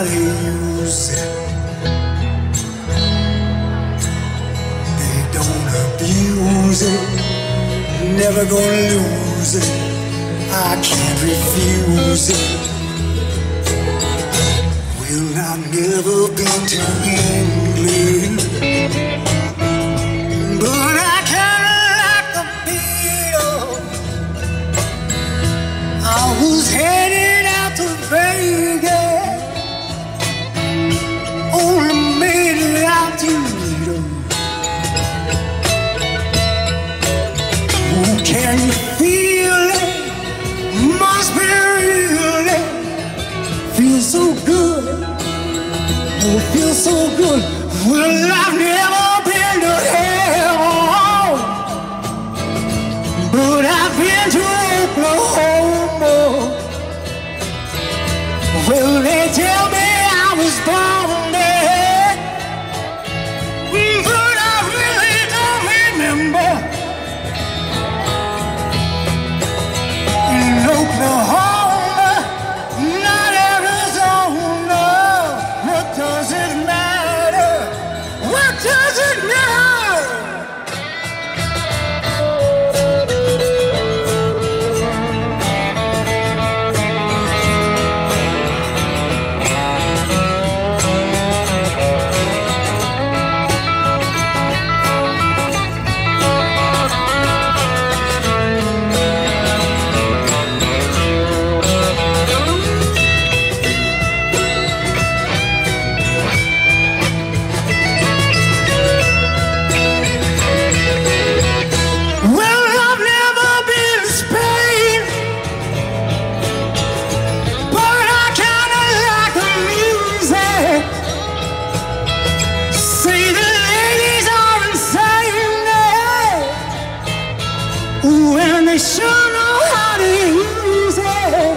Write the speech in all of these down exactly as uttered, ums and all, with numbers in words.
how to use it. They don't abuse it, never gonna lose it. I can't refuse it. Well, I've never been to England, but I kinda like the Beatles. I was headed out to Vegas, only made it out to Rito. Oh, can you feel it? Must be real. It feels so good. Oh, it feels so good. Well, I've never been to hell, but I've been to Oklahoma. Well, they tell me I was born there, but I really don't remember. In Oklahoma, not Arizona. What does it matter? What does it matter? Well, I've never been to Spain, but I kinda like the music. See, the ladies are insane there. Ooh, and they sure know how to use it.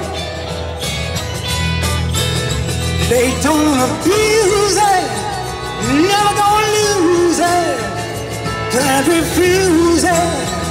They don't abuse it, never gonna lose it. Can't refuse it.